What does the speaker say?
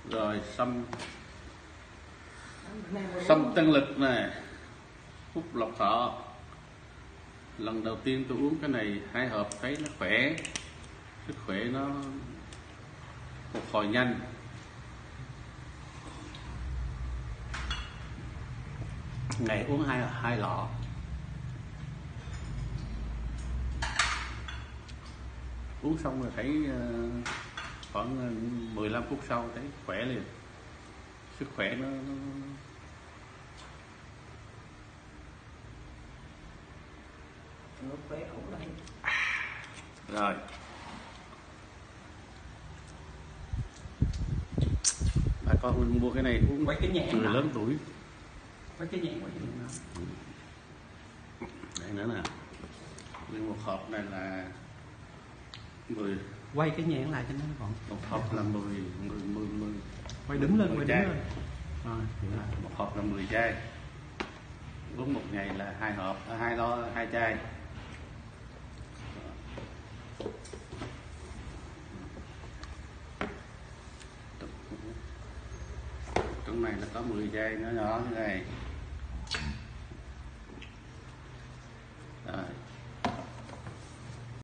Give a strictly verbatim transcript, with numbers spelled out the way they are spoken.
Rồi sâm sâm tăng lực này, phúc lộc thọ. Lần đầu tiên tôi uống cái này hai hộp thấy nó khỏe, sức khỏe nó phục hồi nhanh. Ngày uống hai hai lọ. Uống xong rồi thấy khoảng mười lăm phút sau thấy khỏe liền, sức khỏe nó, nó... Rồi bà con mình mua cái này uống quay cái nhãn người lớn tuổi, quay cái nhãn quay cái nhãn đây nữa nè, nguyên một hộp này là mười, quay cái nhãn lại cho nó gọn. một hộp là mười mười mười mười quay đứng lên, quay đứng lên. Rồi, một hộp là mười chai, uống một ngày là hai hộp, hai lo hai chai. Trong này là có mười chai nhỏ nhỏ như này.